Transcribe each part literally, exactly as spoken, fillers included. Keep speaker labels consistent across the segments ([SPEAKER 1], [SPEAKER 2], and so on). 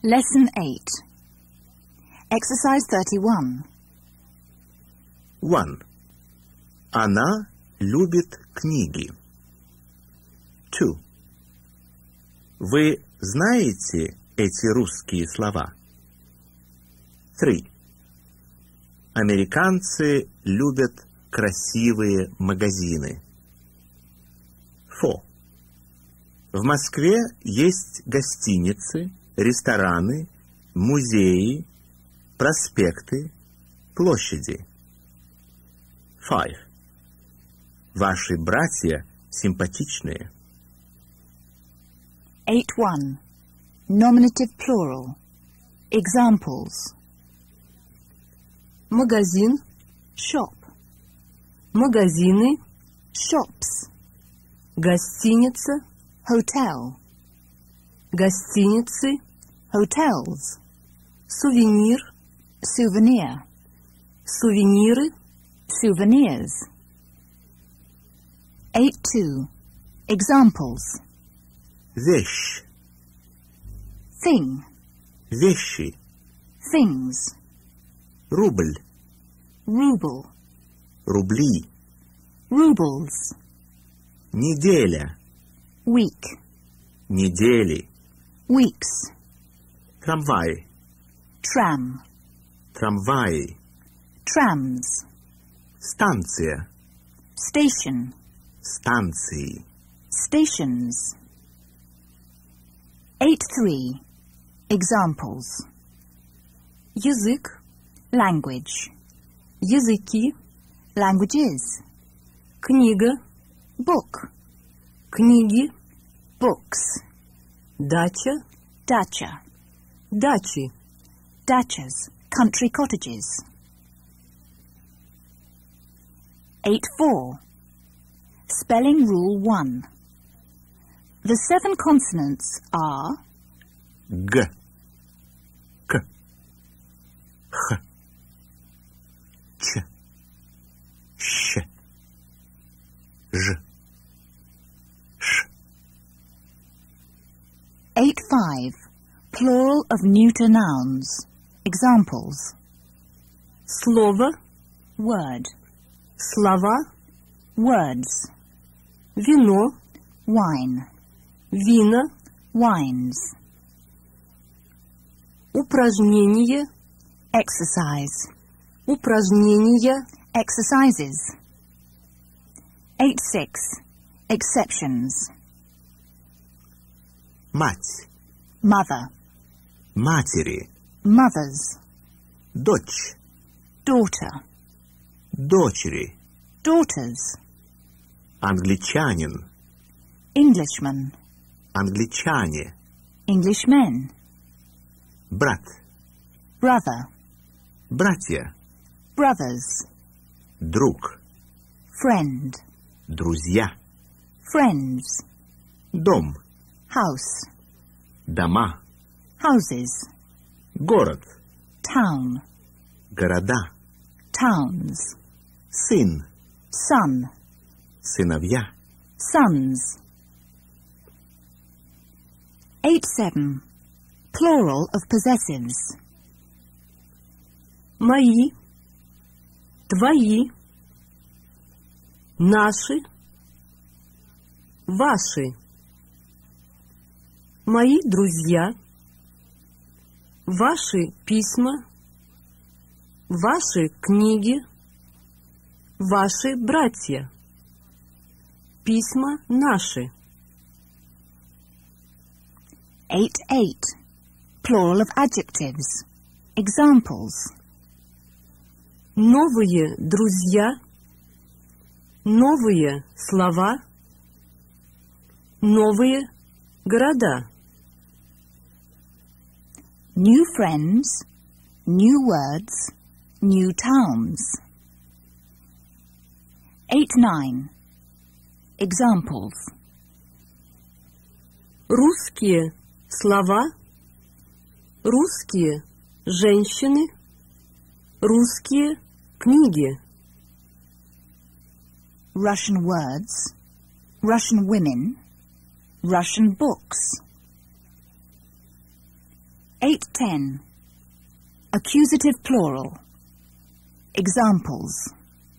[SPEAKER 1] Lesson eight. Exercise thirty-one.
[SPEAKER 2] One. Она любит книги. Two. Вы знаете эти русские слова? Three. Американцы любят красивые магазины. Four. В Москве есть гостиницы, рестораны, музеи, проспекты, площади. Five. Ваши братья симпатичные.
[SPEAKER 1] eight one. Nominative plural. Examples.
[SPEAKER 3] Магазин,
[SPEAKER 1] Shop.
[SPEAKER 3] магазины,
[SPEAKER 1] Shops.
[SPEAKER 3] гостиница,
[SPEAKER 1] Hotel.
[SPEAKER 3] гостиницы,
[SPEAKER 1] Hotels.
[SPEAKER 3] сувенир,
[SPEAKER 1] Souvenir.
[SPEAKER 3] сувениры,
[SPEAKER 1] Souvenirs. eight two. Examples.
[SPEAKER 2] Вещь,
[SPEAKER 1] Thing.
[SPEAKER 2] вещи,
[SPEAKER 1] Things.
[SPEAKER 2] рубль,
[SPEAKER 1] Ruble.
[SPEAKER 2] рубли,
[SPEAKER 1] Rubles.
[SPEAKER 2] неделя,
[SPEAKER 1] Week.
[SPEAKER 2] недели,
[SPEAKER 1] Weeks.
[SPEAKER 2] трамвай,
[SPEAKER 1] Tram.
[SPEAKER 2] трамваи,
[SPEAKER 1] Trams.
[SPEAKER 2] станция,
[SPEAKER 1] Station.
[SPEAKER 2] станции.
[SPEAKER 1] Stations. eight three. Examples.
[SPEAKER 3] язык,
[SPEAKER 1] Language.
[SPEAKER 3] языки,
[SPEAKER 1] Languages.
[SPEAKER 3] книга,
[SPEAKER 1] Book.
[SPEAKER 3] книги,
[SPEAKER 1] Books.
[SPEAKER 3] дача,
[SPEAKER 1] Dacha.
[SPEAKER 3] дачи.
[SPEAKER 1] Dachas. Country cottages. eight four. Spelling Rule one. The seven consonants are
[SPEAKER 2] Г, К, Х, Ч, Щ, Ж, Ш.
[SPEAKER 1] eight five. Plural of neuter nouns. Examples.
[SPEAKER 3] Слово,
[SPEAKER 1] Word.
[SPEAKER 3] слова,
[SPEAKER 1] Words.
[SPEAKER 3] вино,
[SPEAKER 1] Wine.
[SPEAKER 3] вина,
[SPEAKER 1] Wines.
[SPEAKER 3] упражнение,
[SPEAKER 1] Exercise.
[SPEAKER 3] упражнения,
[SPEAKER 1] Exercises. eight six. Exceptions.
[SPEAKER 2] Мать,
[SPEAKER 1] Mother.
[SPEAKER 2] матери,
[SPEAKER 1] Mothers.
[SPEAKER 2] дочь,
[SPEAKER 1] Daughter.
[SPEAKER 2] дочери,
[SPEAKER 1] Daughters.
[SPEAKER 2] англичанин,
[SPEAKER 1] Englishman.
[SPEAKER 2] англичане,
[SPEAKER 1] Englishmen.
[SPEAKER 2] брат,
[SPEAKER 1] Brother.
[SPEAKER 2] братья,
[SPEAKER 1] Brothers.
[SPEAKER 2] друг,
[SPEAKER 1] Friend.
[SPEAKER 2] друзья,
[SPEAKER 1] Friends.
[SPEAKER 2] дом,
[SPEAKER 1] House.
[SPEAKER 2] дома,
[SPEAKER 1] Houses.
[SPEAKER 2] город,
[SPEAKER 1] Town.
[SPEAKER 2] города,
[SPEAKER 1] Towns.
[SPEAKER 2] сын,
[SPEAKER 1] Son.
[SPEAKER 2] сыновья.
[SPEAKER 1] Sons. eight seven. Plural of possessives.
[SPEAKER 3] мои, твои, наши, ваши, мои друзья, ваши письма, ваши книги, ваши братья, письма наши.
[SPEAKER 1] eight eight. Plural of adjectives. Examples.
[SPEAKER 3] Новые друзья, новые слова, новые города.
[SPEAKER 1] New friends, new words, new towns. eight nine. Examples.
[SPEAKER 3] Русские слова, русские женщины, русские книги.
[SPEAKER 1] Russian words, Russian women, Russian books. eight ten. Accusative plural. Examples.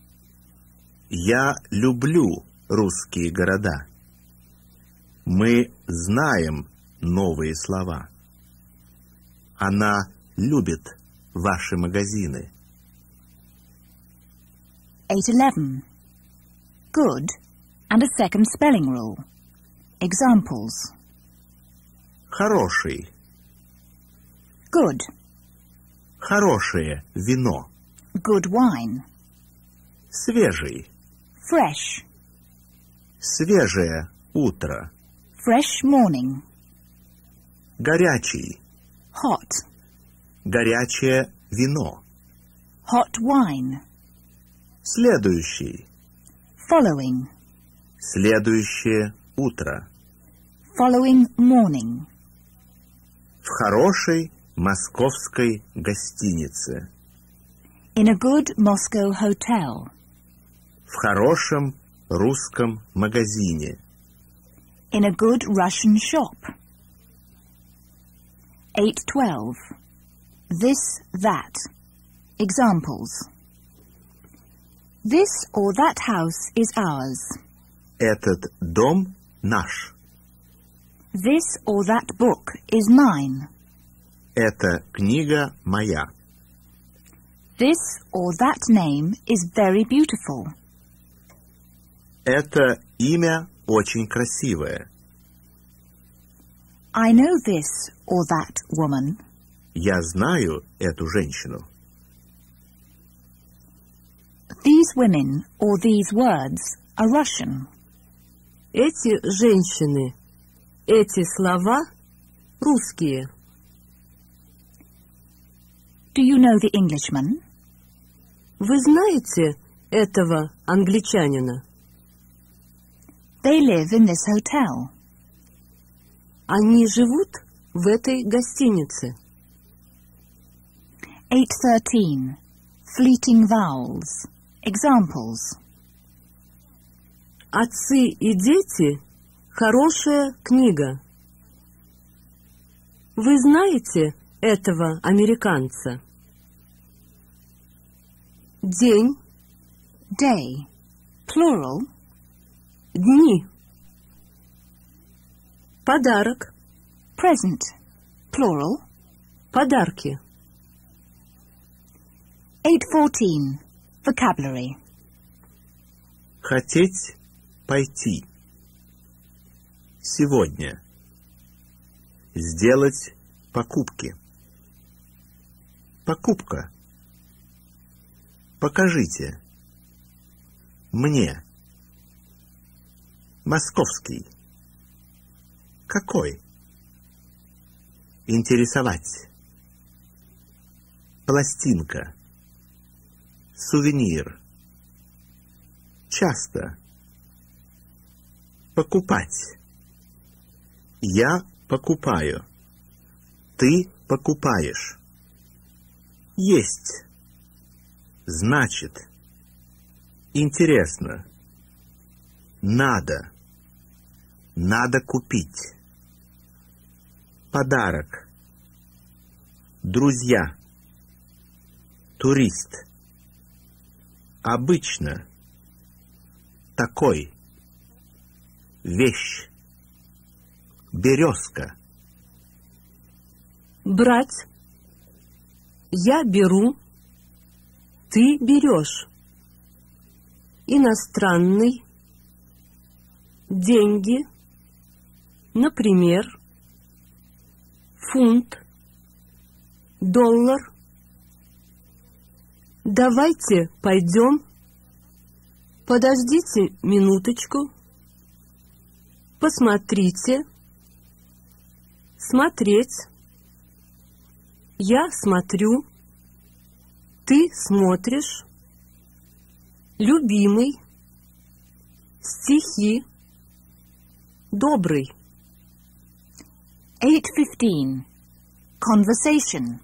[SPEAKER 2] Я люблю русские города. Мы знаем новые слова. Она любит ваши магазины.
[SPEAKER 1] eight eleven. Good and a second spelling rule. Examples.
[SPEAKER 2] Хороший.
[SPEAKER 1] Good.
[SPEAKER 2] Хорошее вино.
[SPEAKER 1] Good wine.
[SPEAKER 2] Свежий.
[SPEAKER 1] Fresh.
[SPEAKER 2] Свежее утро.
[SPEAKER 1] Fresh morning.
[SPEAKER 2] Горячий.
[SPEAKER 1] Hot.
[SPEAKER 2] Горячее вино.
[SPEAKER 1] Hot wine.
[SPEAKER 2] Следующий.
[SPEAKER 1] Following.
[SPEAKER 2] Следующее утро.
[SPEAKER 1] Following morning.
[SPEAKER 2] В хорошей московской гостинице.
[SPEAKER 1] In a good Moscow hotel.
[SPEAKER 2] В хорошем русском магазине.
[SPEAKER 1] In a good Russian shop. eight twelve. This, that. Examples. This or that house is ours.
[SPEAKER 2] Этот дом наш.
[SPEAKER 1] This or that book is mine.
[SPEAKER 2] Эта книга моя.
[SPEAKER 1] This or that name is very beautiful.
[SPEAKER 2] Это имя очень красивое.
[SPEAKER 1] I know this or that woman.
[SPEAKER 2] Я знаю эту женщину.
[SPEAKER 1] These women or these words are Russian.
[SPEAKER 3] Эти женщины, эти слова русские.
[SPEAKER 1] Do you know the Englishman?
[SPEAKER 3] Вы знаете этого англичанина?
[SPEAKER 1] They live in this hotel.
[SPEAKER 3] Они живут в этой гостинице.
[SPEAKER 1] eight thirteen. Fleeting vowels. Examples.
[SPEAKER 3] Отцы и дети – хорошая книга. Вы знаете этого американца? День,
[SPEAKER 1] Day. Plural.
[SPEAKER 3] дни. Подарок,
[SPEAKER 1] Present. Plural.
[SPEAKER 3] подарки.
[SPEAKER 1] eight fourteen. Vocabulary.
[SPEAKER 2] Хотеть пойти. Сегодня. Сделать покупки. Покупка. Покажите. Мне. Московский. Какой? Интересовать. Пластинка. Сувенир. Часто. Покупать. Я покупаю. Ты покупаешь. Есть. Значит. Интересно. Надо. Надо купить. Подарок. Друзья. Турист. Обычно. Такой. Вещь. Березка.
[SPEAKER 3] Брать. Я беру. Ты берешь. Иностранный. Деньги. Например. Фунт. Доллар. Давайте пойдем. Подождите минуточку. Посмотрите. Смотреть. Я смотрю. Ты смотришь. Любимый. Стихи. Добрый.
[SPEAKER 1] eight fifteen. Conversation.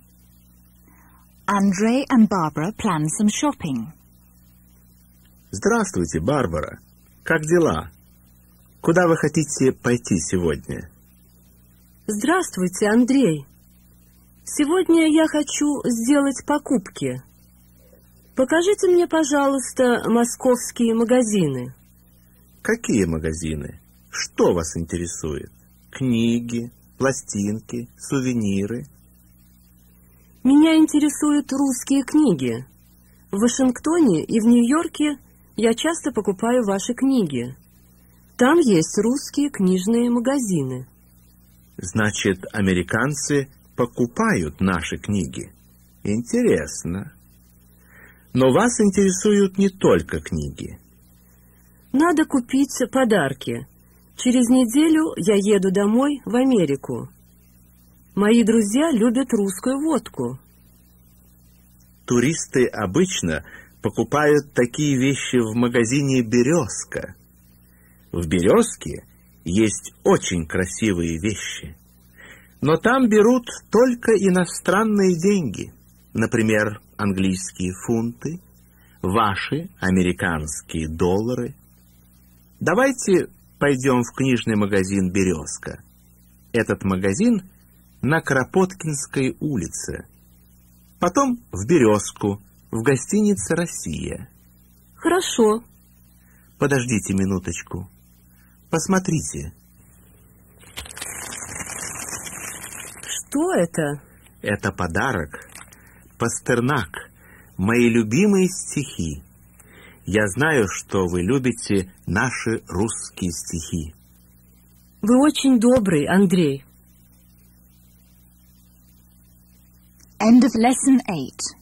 [SPEAKER 1] Andre and Barbara plan some shopping.
[SPEAKER 2] Здравствуйте, Барбара. Как дела? Куда вы хотите пойти сегодня?
[SPEAKER 3] Здравствуйте, Андрей. Сегодня я хочу сделать покупки. Покажите мне, пожалуйста, московские магазины.
[SPEAKER 2] Какие магазины? Что вас интересует? Книги, пластинки, сувениры?
[SPEAKER 3] Меня интересуют русские книги. В Вашингтоне и в Нью-Йорке я часто покупаю ваши книги. Там есть русские книжные магазины.
[SPEAKER 2] Значит, американцы покупают наши книги. Интересно. Но вас интересуют не только книги.
[SPEAKER 3] Надо купить подарки. Через неделю я еду домой в Америку. Мои друзья любят русскую водку.
[SPEAKER 2] Туристы обычно покупают такие вещи в магазине «Березка». В «Березке» есть очень красивые вещи. Но там берут только иностранные деньги. Например, английские фунты, ваши американские доллары. Давайте пойдем в книжный магазин «Березка». Этот магазин на Кропоткинской улице. Потом в «Березку», в гостинице «Россия».
[SPEAKER 3] Хорошо.
[SPEAKER 2] Подождите минуточку. Посмотрите.
[SPEAKER 3] Что это?
[SPEAKER 2] Это подарок. Пастернак. Мои любимые стихи. Я знаю, что вы любите наши русские стихи.
[SPEAKER 3] Вы очень добрый, Андрей.
[SPEAKER 1] End of lesson eight.